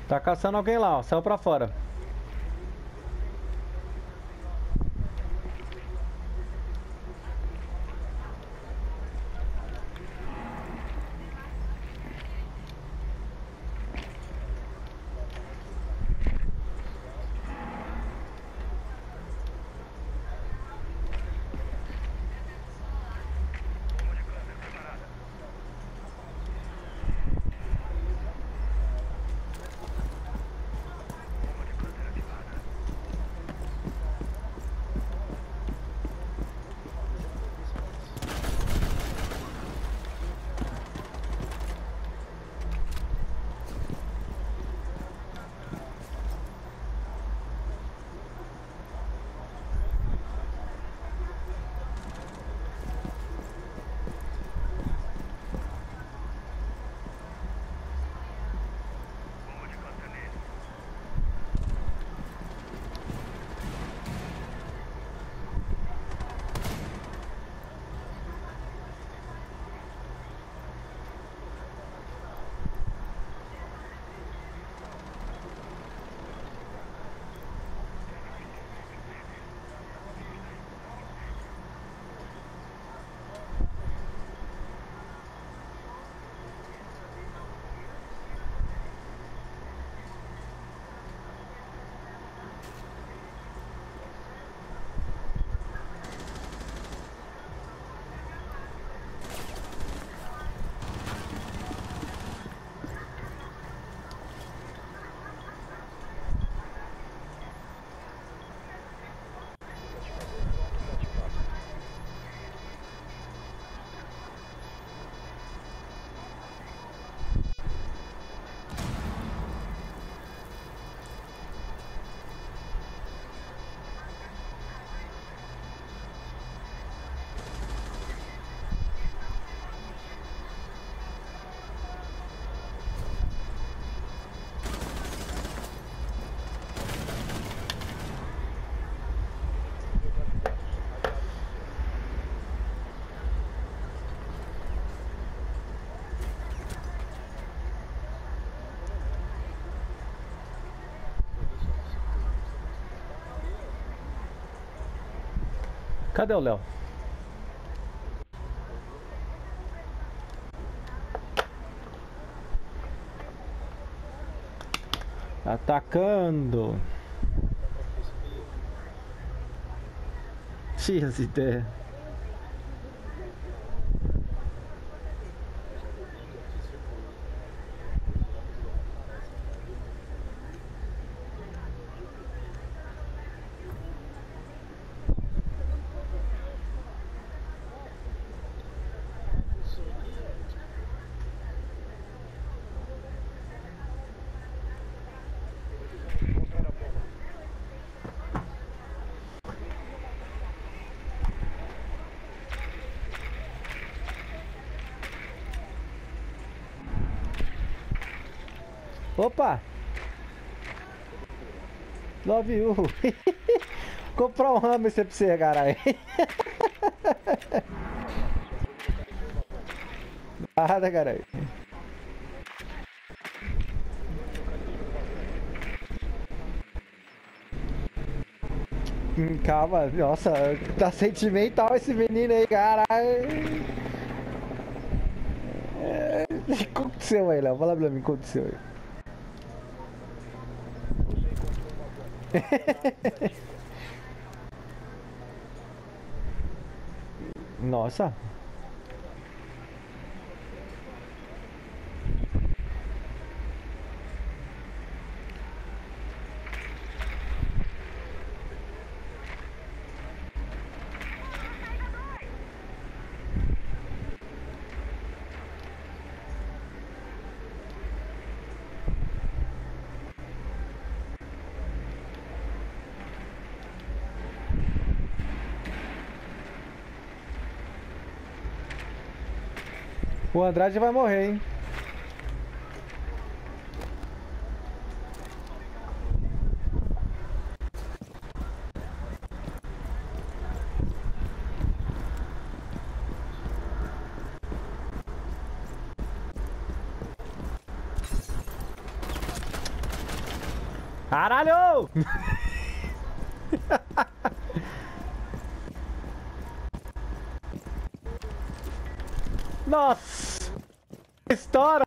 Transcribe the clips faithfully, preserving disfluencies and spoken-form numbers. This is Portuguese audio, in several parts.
Tá caçando alguém lá, ó. Saiu pra fora. Cadê o Léo? Atacando. Tinha essa ideia. Opa! Love you! Comprar um hammer pra você, caralho! Nada, caralho! Hum, calma, nossa, tá sentimental esse menino aí, caralho! É, o que aconteceu aí, Léo? Fala pra mim o que aconteceu aí. Nossa. O Andrade vai morrer, hein? Caralho! Nossa! Estoura!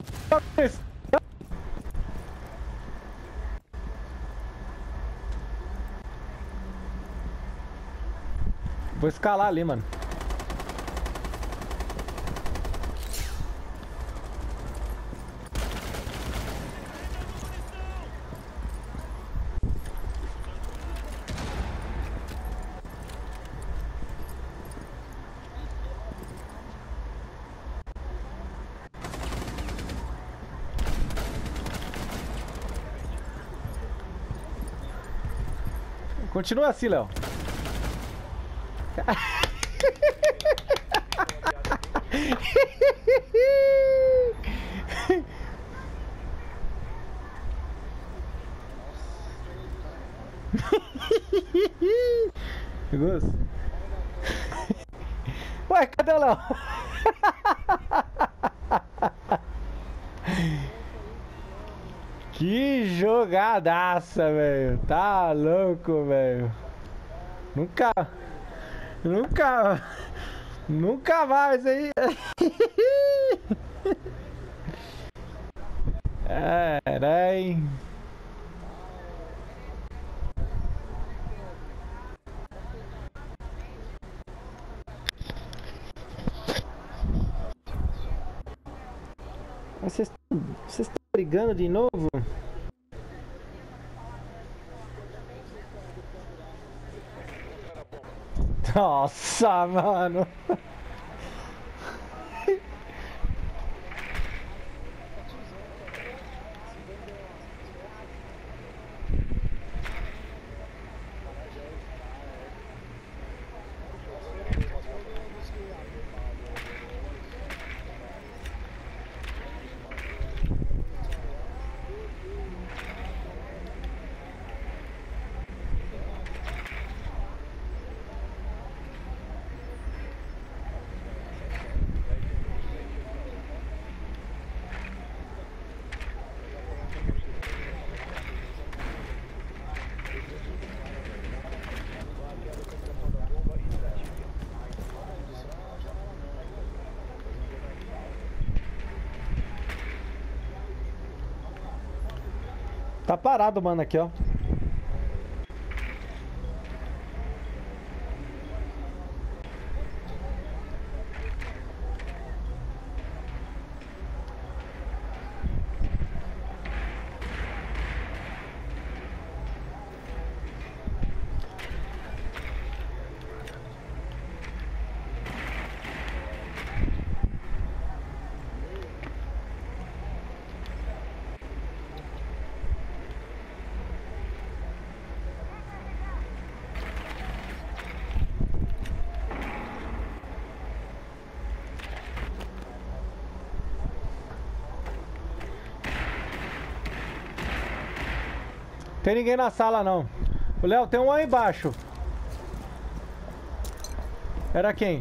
Vou escalar ali, mano. Continua assim, Léo. Gosto. Ué, cadê o Léo? Que jogadaça, velho. Tá louco, velho. Nunca... Nunca... Nunca mais, hein? Carai. Vocês estão brigando de novo? Nossa, mano. Tá parado, mano, aqui, ó. Tem ninguém na sala, não. O Léo, tem um aí embaixo. Era quem?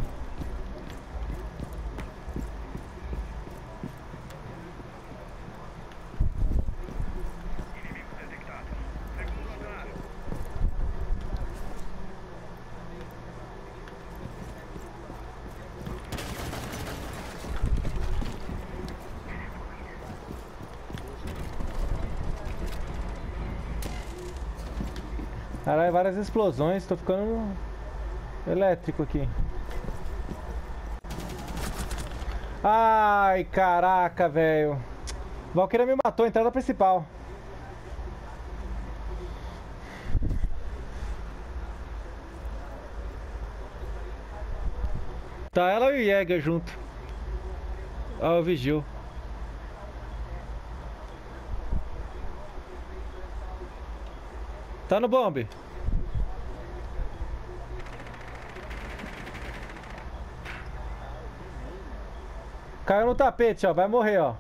Caralho, várias explosões, tô ficando elétrico aqui. Ai, caraca, velho. Valkyria me matou, entrada principal. Tá ela e o Jäger junto. Ó, o Vigil. Tá no bombe. Caiu no tapete, ó. Vai morrer, ó.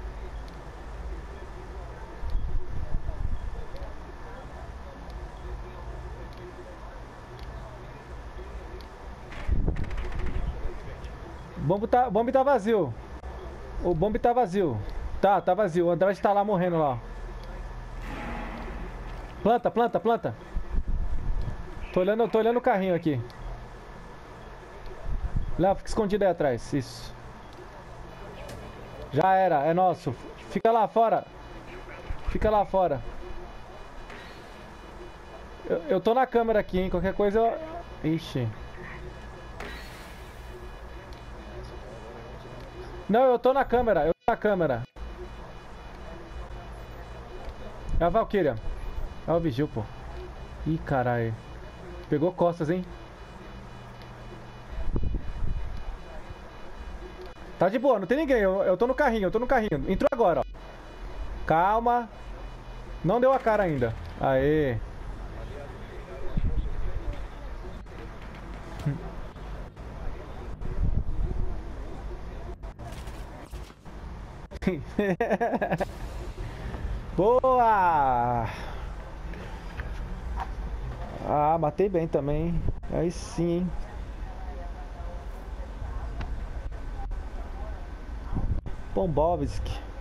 O bombe tá, bombe tá vazio. O bombe tá vazio. Tá, tá vazio. O Andrade tá lá morrendo lá. Planta, planta, planta. Tô olhando, tô olhando o carrinho aqui. Léo, fica escondido aí atrás. Isso. Já era, é nosso. Fica lá fora. Fica lá fora. Eu, eu tô na câmera aqui, hein? Qualquer coisa eu... Ixi. Não, eu tô na câmera. Eu tô na câmera. É a Valkyria. É o Vigil, pô. Ih, caralho. Pegou costas, hein? Tá de boa, não tem ninguém. Eu, eu tô no carrinho, eu tô no carrinho. Entrou agora, ó. Calma. Não deu a cara ainda. Aê. Boa! Ah, matei bem também. Aí sim, hein? Bombovski.